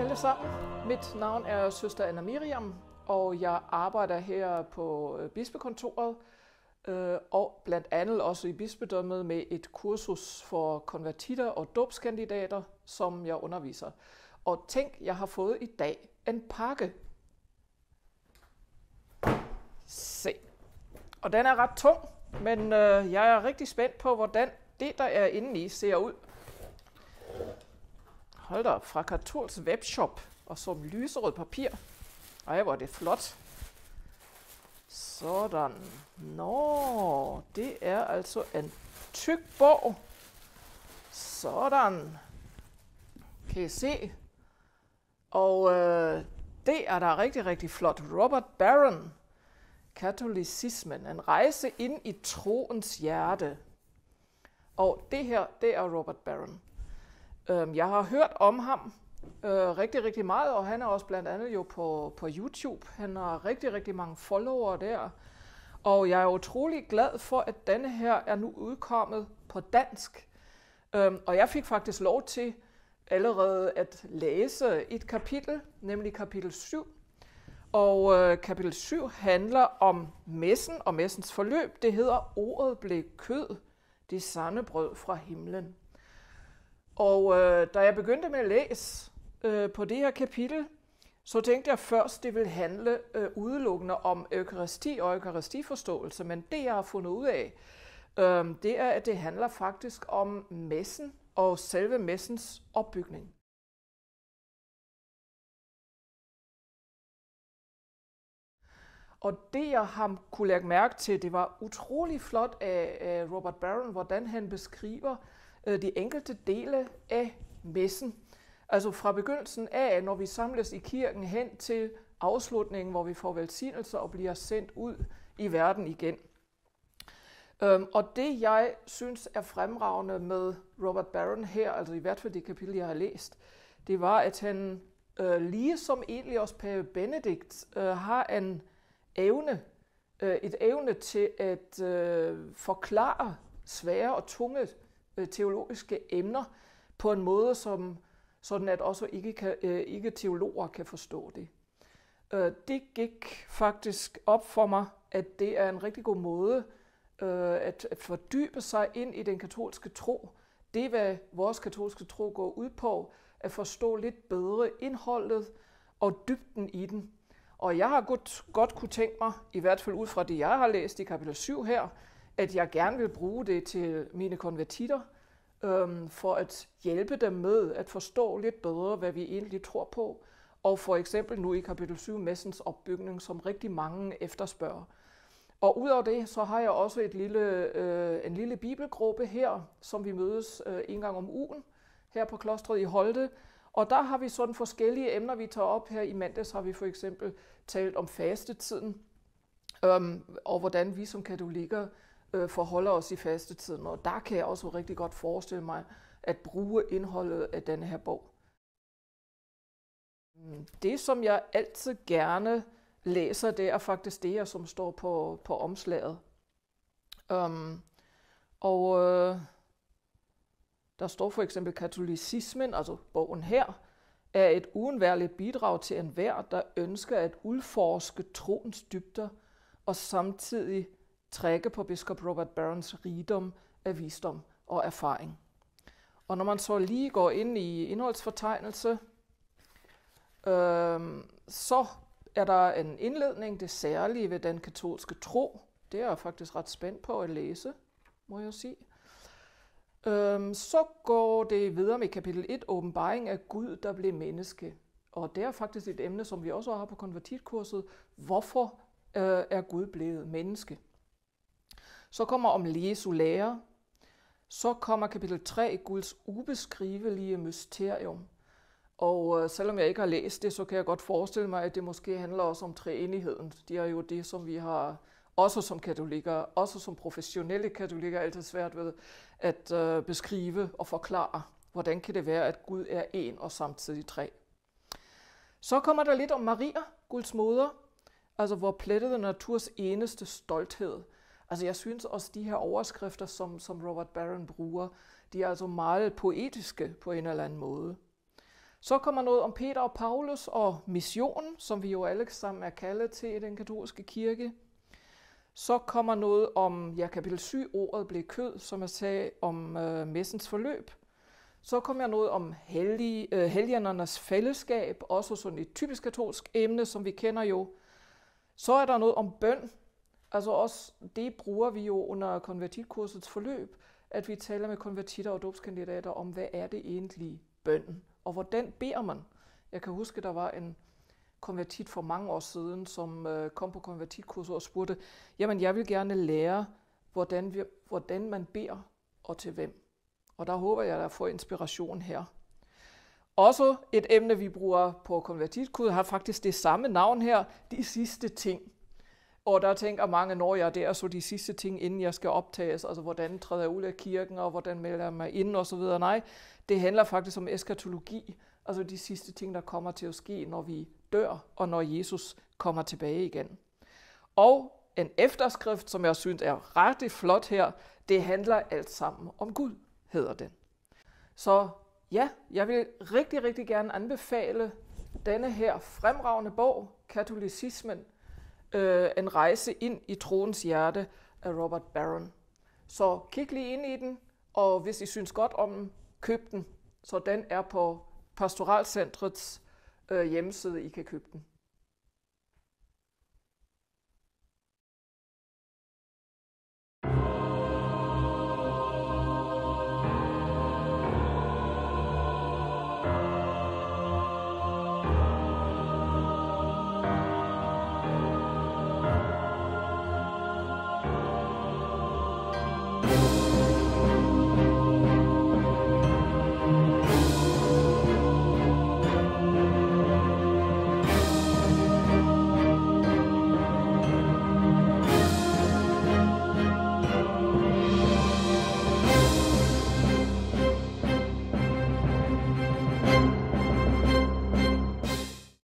alle sammen. Mit navn er søster Anna Miriam, og jeg arbejder her på bispekontoret, og blandt andet også i bispedømmet med et kursus for konvertitter og dåbskandidater, som jeg underviser. Og tænk, jeg har fået i dag en pakke. Se. Og den er ret tung, men jeg er rigtig spændt på, hvordan det, der er inde i, ser ud. Hold da op, fra Katolsk webshop og som lyserød papir. Ej, hvor er det flot. Sådan. Nå, det er altså en tyk bog. Sådan. Kan I se? Og det er da rigtig, rigtig flot. Robert Barron. Katolicismen. En rejse ind i troens hjerte. Og det her, det er Robert Barron. Jeg har hørt om ham rigtig, rigtig meget, og han er også blandt andet jo på YouTube. Han har rigtig, rigtig mange followere der. Og jeg er utrolig glad for, at denne her er nu udkommet på dansk. Og jeg fik faktisk lov til allerede at læse et kapitel, nemlig kapitel 7. Og kapitel 7 handler om messen og messens forløb. Det hedder Ordet blev kød, det sande brød fra himlen. Og da jeg begyndte med at læse på det her kapitel, så tænkte jeg først, det ville handle udelukkende om eukaristi og eukaristiforståelse. Men det, jeg har fundet ud af, det er, at det handler faktisk om messen og selve messens opbygning. Og det, jeg har kunne lægge mærke til, det var utrolig flot af Robert Barron, hvordan han beskriver de enkelte dele af messen. Altså fra begyndelsen af, når vi samles i kirken, hen til afslutningen, hvor vi får velsignelser og bliver sendt ud i verden igen. Og det, jeg synes er fremragende med Robert Barron her, altså i hvert fald det kapitel, jeg har læst, det var, at han, ligesom egentlig også Pave Benedikt, har en et evne til at forklare svære og tunge teologiske emner på en måde, sådan at også ikke teologer kan forstå det. Det gik faktisk op for mig, at det er en rigtig god måde at fordybe sig ind i den katolske tro. Det er, hvad vores katolske tro går ud på, at forstå lidt bedre indholdet og dybden i den. Og jeg har godt kunne tænke mig, i hvert fald ud fra det, jeg har læst i kapitel 7 her, at jeg gerne vil bruge det til mine konvertitter, for at hjælpe dem med at forstå lidt bedre, hvad vi egentlig tror på. Og for eksempel nu i kapitel 7, messens opbygning, som rigtig mange efterspørger. Og udover det, så har jeg også en lille bibelgruppe her, som vi mødes en gang om ugen, her på klostret i Holte. Og der har vi sådan forskellige emner, vi tager op. Her i mandags har vi for eksempel talt om fastetiden, og hvordan vi som katolikker forholder os i fastetiden. Og der kan jeg også rigtig godt forestille mig at bruge indholdet af denne her bog. Det, som jeg altid gerne læser, det er faktisk det her, som står på omslaget. Der står for eksempel, katolicismen, altså bogen her, er et uundværligt bidrag til enhver, der ønsker at udforske troens dybder og samtidig trække på biskop Robert Barrons rigdom af visdom og erfaring. Og når man så lige går ind i indholdsfortegnelse, så er der en indledning, det særlige ved den katolske tro. Det er jeg faktisk ret spændt på at læse, må jeg sige. Så går det videre med kapitel 1, åbenbaring af Gud, der blev menneske. Og det er faktisk et emne, som vi også har på konvertitkurset. Hvorfor er Gud blevet menneske? Så kommer om Jesu lære. Så kommer kapitel 3, Guds ubeskrivelige mysterium. Og selvom jeg ikke har læst det, så kan jeg godt forestille mig, at det måske handler også om treenigheden. Det er jo det, som vi har også som katolikker, også som professionelle katolikker, altid svært ved at beskrive og forklare, hvordan kan det være, at Gud er en og samtidig tre. Så kommer der lidt om Maria, Guds moder, altså vor plettede naturs eneste stolthed. Altså jeg synes også, de her overskrifter, som Robert Barron bruger, de er altså meget poetiske på en eller anden måde. Så kommer noget om Peter og Paulus og missionen, som vi jo alle sammen er kaldet til i den katolske kirke. Så kommer noget om kapitel 7, ordet blev kød, som jeg sagde om messens forløb. Så kommer jeg noget om helgenernes fællesskab, også sådan et typisk katolsk emne, som vi kender jo. Så er der noget om bøn. Altså også det bruger vi jo under konvertitkursets forløb, at vi taler med konvertitter og dåbskandidater om, hvad er det egentlig bønnen, og hvordan beder man. Jeg kan huske, der var en konvertit for mange år siden, som kom på konvertitkurset og spurgte, jamen jeg vil gerne lære, hvordan man beder og til hvem. Og der håber jeg, at jeg får inspiration her. Også et emne, vi bruger på konvertitkurset, har faktisk det samme navn her, de sidste ting. Og der tænker mange, når jeg der så de sidste ting, inden jeg skal optages, altså hvordan træder jeg ud af kirken, og hvordan melder jeg mig ind, og så videre. Nej, det handler faktisk om eskatologi, altså de sidste ting, der kommer til at ske, når vi dør, og når Jesus kommer tilbage igen. Og en efterskrift, som jeg synes er rigtig flot her, det handler alt sammen om Gud, hedder den. Så ja, jeg vil rigtig, rigtig gerne anbefale denne her fremragende bog, Katolicismen, en rejse ind i troens hjerte af Robert Barron. Så kig lige ind i den, og hvis I synes godt om den, køb den. Så den er på Pastoralcentrets hjemmeside, I kan købe den.